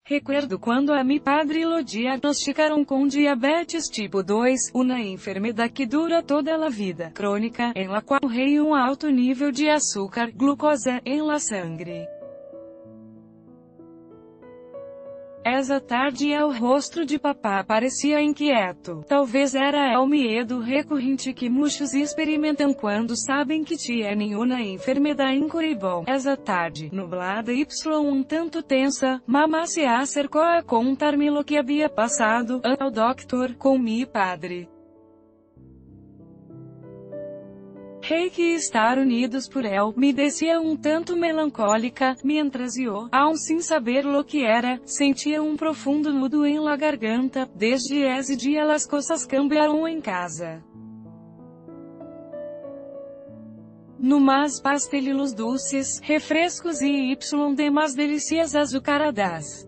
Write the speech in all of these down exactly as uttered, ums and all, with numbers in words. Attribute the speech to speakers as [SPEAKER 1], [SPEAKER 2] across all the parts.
[SPEAKER 1] Recuerdo quando a mi padre lo diagnosticaram com diabetes tipo dois, uma enfermedade que dura toda a vida, crônica, em la qual rei um alto nível de açúcar, glucosa, em la sangre. Essa tarde o rosto de papá parecia inquieto. Talvez era o medo recorrente que muitos experimentam quando sabem que têm uma enfermidade incurable. Essa tarde, nublada y um tanto tensa, mamá se acercou a contar-me lo que havia passado ao doctor com mi padre. Rei que estar unidos por él, me descia um tanto melancólica, mientras eu, aun sem saber lo que era, sentia um profundo nudo em la garganta. Desde esse dia las cosas cambiaram em casa. No mais pastelilos dulces, refrescos e y demás delicias azucaradas.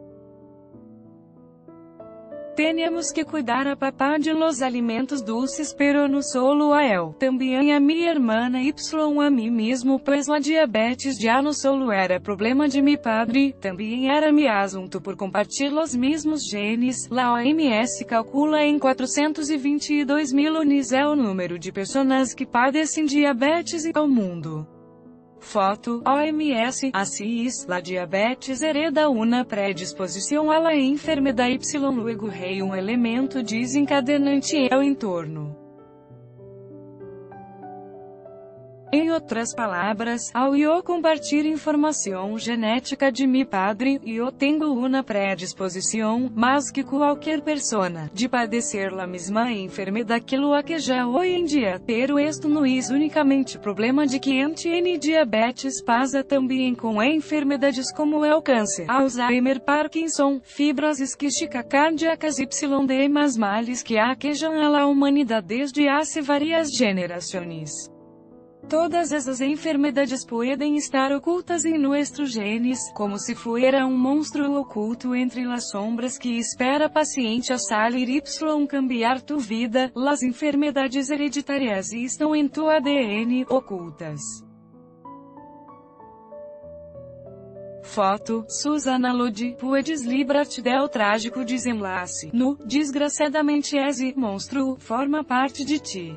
[SPEAKER 1] Temos que cuidar a papá de los alimentos dulces, pero no solo a él, também a mi hermana y a mí mesmo, pues la diabetes ya no solo era problema de mi padre, também era mi asunto por compartilhar los mesmos genes. La O M S calcula em quatrocentos e vinte e dois milhões o número de pessoas que padecem diabetes ao mundo. Foto, O M S, así es, la diabetes hereda una predisposição a la enfermedade Y luego rei um elemento desencadenante é o entorno. Em outras palavras, ao eu compartilhar informação genética de mi padre, eu tenho uma predisposição, mais que qualquer persona, de padecer la mesma enfermedade que lo aqueja hoje em dia. Pero esto não é unicamente problema de quem tiene diabetes, pasa também com enfermedades como o câncer, Alzheimer, Parkinson, fibras quísticas cardíacas y demás males que aquejam a la humanidade desde hace várias gerações. Todas essas enfermedades podem estar ocultas em nossos genes, como se fuera um monstro oculto entre las sombras que espera paciente a salir y cambiar tu vida. Las enfermedades hereditárias estão em tu A D N, ocultas. Foto, Susana Lodi, puedes librar-te del trágico desenlace. No, desgraçadamente esse monstro forma parte de ti.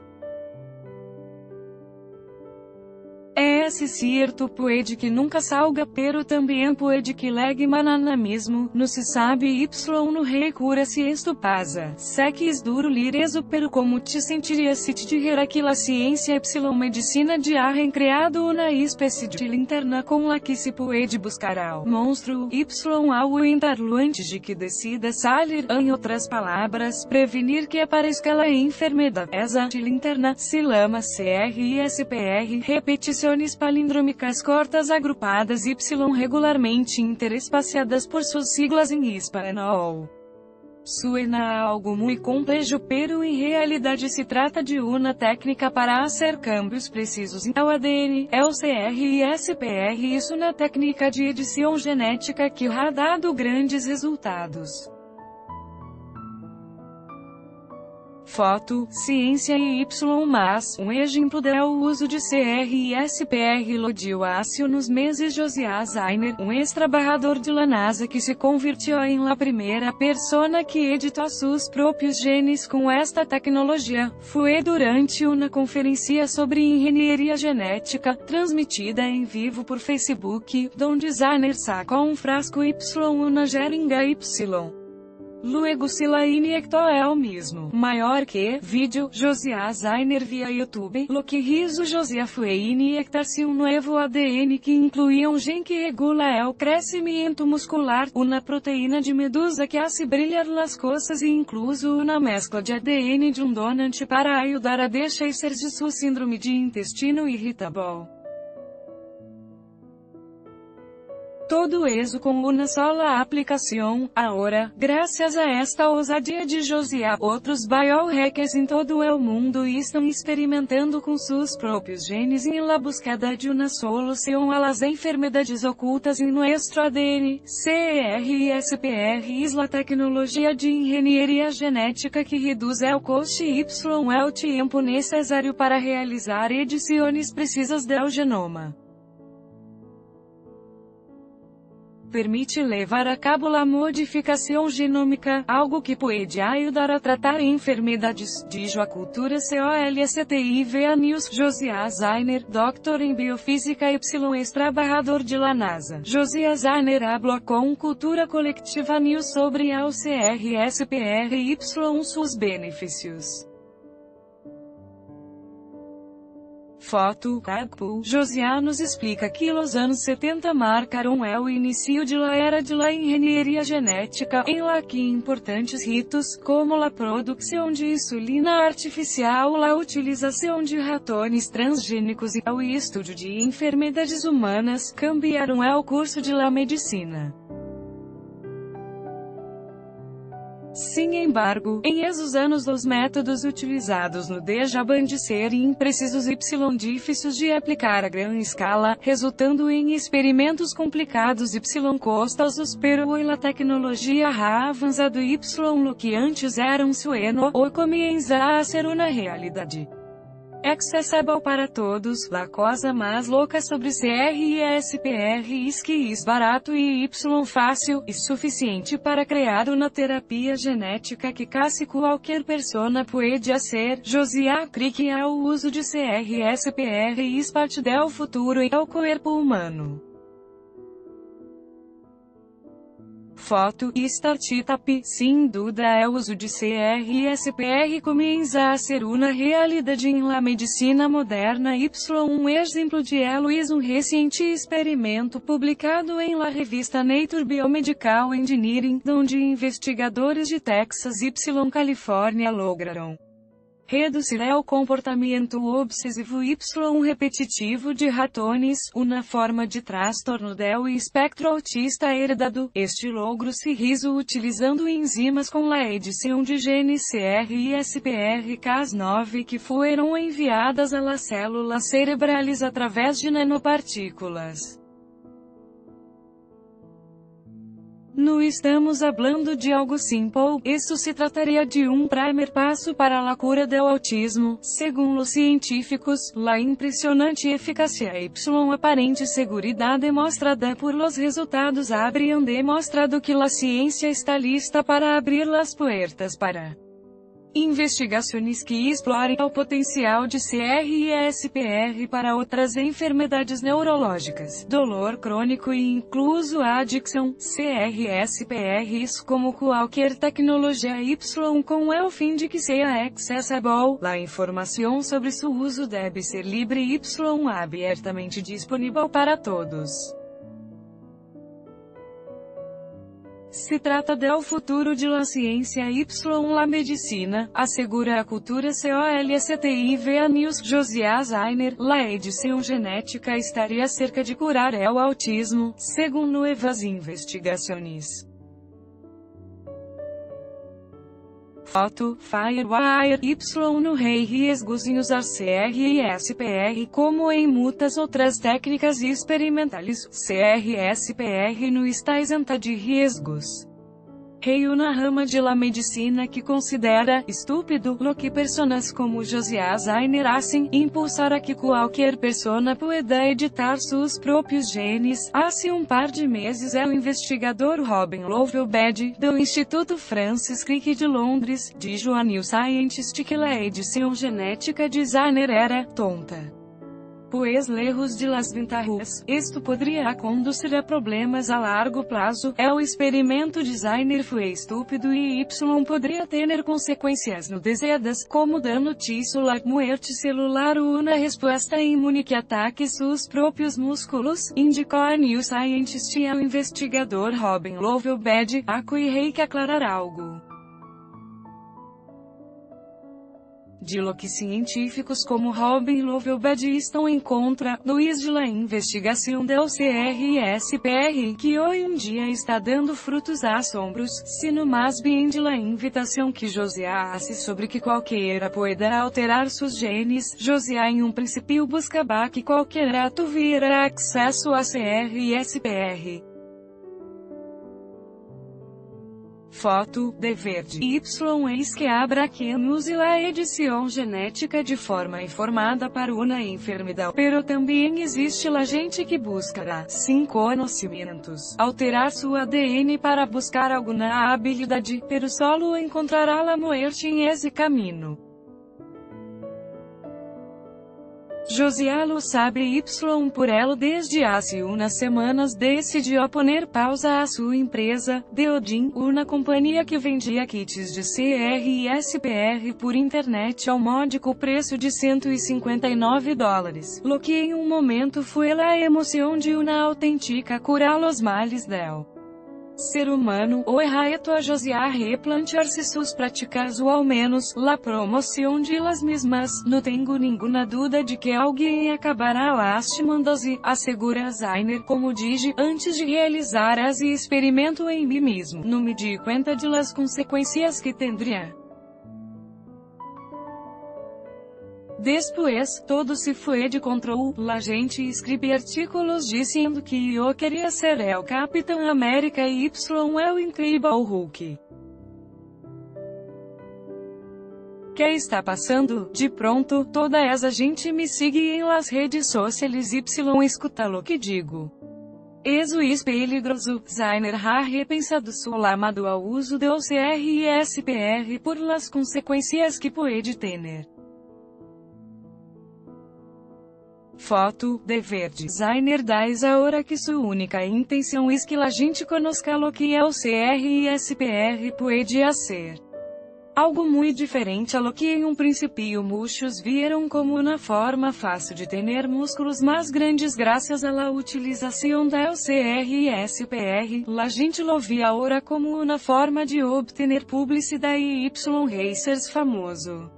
[SPEAKER 1] É cierto, puede que nunca salga, pero também puede que legue manana mesmo, no se sabe y no rei cura se esto pasa. Sé que es duro lir eso, pero como te sentirias se te dijera que la ciencia y medicina de han creado una especie de linterna com la que se puede buscar ao monstro y ao entarlo antes de que decida salir. Em outras palavras, prevenir que aparezca la enfermedade. Essa linterna se chama C R I S P R, repetição palindrômicas cortas agrupadas y regularmente interespaciadas por suas siglas em espanhol. Suena algo muito complexo, pero em realidade se trata de uma técnica para fazer câmbios precisos em A D N, é o C R I S P R. Isso na técnica de edição genética que ha dado grandes resultados. Foto, ciência e Y mas, um exemplo é o uso de C R I S P R lodioáceo nos meses. Josiah Zainer, um ex-trabalhador de la NASA que se convirtió em la primeira persona que editou seus próprios genes com esta tecnologia, foi durante uma conferência sobre engenharia genética, transmitida em vivo por Facebook, donde Zainer sacou um frasco Y uma jeringa Y. Luego se la inyectou el mismo, maior que, vídeo, Josiah Zainer via YouTube, lo que hizo Josiah foi inyectar-se um novo A D N que incluía um gene que regula el crescimento muscular, uma proteína de medusa que hace brilhar las cosas e incluso uma mescla de A D N de um donante para ajudar a deixar de sua síndrome de intestino irritável. Todo isso com uma sola aplicação. Agora, graças a esta ousadia de Josiah, outros biohackers em todo o mundo estão experimentando com seus próprios genes em la buscada de uma solução a las enfermedades ocultas em nosso A D N. C R I S P R é a tecnologia de engenharia genética que reduz o custo y o tempo necessário para realizar edições precisas do genoma. permite levar a cabo a modificação genômica, algo que pode ajudar a tratar enfermidades, diz a cultura colstiv a News. Josias Zainer, doutor em biofísica y ex-trabalhador de la NASA. Josias Zainer habla com cultura colectiva News sobre o C R S P R Y e seus benefícios. Foto, Agpo. Josias nos explica que os anos setenta marcaram o início de la era de la engenharia genética, em la que importantes ritos, como a produção de insulina artificial, a utilização de ratões transgênicos e o estudo de enfermidades humanas, cambiaram o curso de la medicina. Sin embargo, em esses anos os métodos utilizados no deixaban de ser imprecisos y difíceis de aplicar a gran escala, resultando em experimentos complicados y costosos, pero hoy la tecnologia ha avançado y lo que antes era um sueño, hoy comienza a ser uma realidade. Accessible para todos, la coisa mais louca sobre C R S P R is que é barato e y fácil, e suficiente para criar uma terapia genética que quase qualquer persona pode fazer. Josias crê que o uso de C R S P R é parte do futuro e ao corpo humano. Foto, startup. Sem dúvida o uso de C R S P R começa a ser uma realidade em la medicina moderna. Y um exemplo de elo é um recente experimento publicado em la revista Nature Biomedical Engineering, onde investigadores de Texas y Califórnia lograram reduzir o comportamento obsessivo y repetitivo de ratões, uma forma de transtorno do espectro autista herdado. Este logro se realizou utilizando enzimas com a edição de genes C R S P R Cas nove que foram enviadas a las células cerebrais através de nanopartículas. Não estamos hablando de algo simple, isso se trataria de um primeiro passo para a cura do autismo. Segundo os científicos, a impressionante eficácia y aparente seguridade demonstrada por los resultados habrían demonstrado que a ciência está lista para abrir as puertas para investigações que explorem o potencial de C R S P R para outras enfermidades neurológicas, dolor crônico e incluso a adicção. C R S P R is como qualquer tecnologia Y com o fim de que seja accessible. A informação sobre seu uso deve ser livre y abertamente disponível para todos. Se trata do futuro de la ciência y la medicina, assegura a cultura colstiv a News. Josias Zainer, la edição genética estaria cerca de curar o autismo, segundo as investigações. Foto, Firewire. Y no rei riesgos em usar C R S P R como em muitas outras técnicas experimentais. C R S P R não está isenta de riesgos. Rei uma rama de la medicina que considera estúpido lo que personas como Josias Zainer hacen, impulsar a que qualquer persona pueda editar seus próprios genes. Hace um par de meses o investigador Robin Lovell-Bed, do Instituto Francis Crick de Londres, dijo a New Scientist que a edição genética de Zainer era tonta. Pues lejos de las ventajas, esto podría conducir a problemas a largo plazo. El experimento de Zainer foi estúpido e Y podría tener consequências no deseadas, como dano tisular, muerte celular ou uma resposta imune que ataque seus próprios músculos, indicou a New Scientist e ao investigador Robin Lovell-Bed. Aco e Rei que aclarar algo. De lo que científicos como Robin Lovell-Bed estão em contra, Luiz de la investigação do C R S P R, que hoje em dia está dando frutos assombros, sino mais bem de la invitação que Josias hace sobre que qualquer pueda alterar seus genes. Josias em um princípio buscaba que qualquer tuviera acesso a C R S P R. Foto, de verde. Y es que habrá quien use la edición genética de forma informada para una enfermedad, pero também existe la gente que buscará, sem conhecimentos, alterar su A D N para buscar alguna habilidade, pero solo encontrará la muerte en ese camino. Josiah lo sabe y por elo desde hace unas semanas decidiu poner pausa a sua empresa, Deodin, uma companhia que vendia kits de C R e S P R por internet ao módico preço de cento e cinquenta e nove dólares, lo que em um momento foi a emoção de uma autêntica cura los males del ser humano, o reto a Josiah replantear-se sus práticas ou ao menos, la promoção de las mismas. Não tenho nenhuma dúvida de que alguém acabará lastimando-se, assegura Zainer, como dije, antes de realizar esse experimento em mim mesmo. Não me di conta de las consequências que tendria. Depois, todo se foi de control. La gente escreve artículos dizendo que eu queria ser el Capitão América e Y é o incrível Hulk. Que está passando? De pronto, toda essa gente me segue em las redes sociais y escuta lo que digo. Eso es peligroso. Zainer ha repensado su llamado ao uso do C R e S P R por las consequências que pode ter. Foto, de verde. Zainer diz ahora que sua única intenção é que a gente conozca lo que é o C R e S P R pode hacer. Algo muito diferente a lo que em um princípio muitos viram como uma forma fácil de ter músculos mais grandes graças à la utilização do C R e S P R. La gente lo vê agora como uma forma de obter publicidade e Y racers famoso.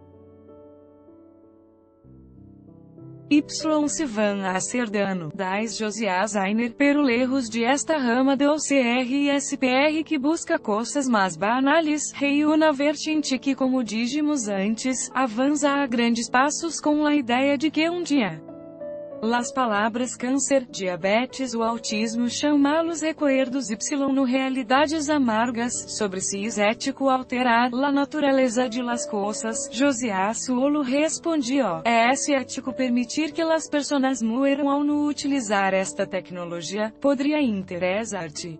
[SPEAKER 1] Y se van a hacer dano, diz Josiah Zainer, pero lejos de esta rama do C R e S P R que busca coisas mais banales, rei uma vertente que, como dijimos antes, avança a grandes passos com a ideia de que um dia las palavras câncer, diabetes ou autismo chamá-los recuerdos Y no realidades amargas, sobre si es ético alterar la naturaleza de las cosas. Josiah solo respondió, é ético permitir que las personas mueram ao não utilizar esta tecnologia? Poderia interessar-te.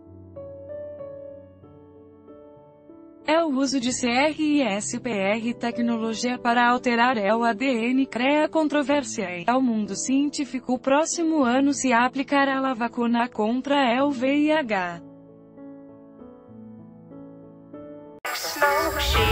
[SPEAKER 1] É o uso de C R e S P R tecnologia para alterar o A D N cria controvérsia e, ao mundo científico, o próximo ano se aplicará a vacuna contra o V I H.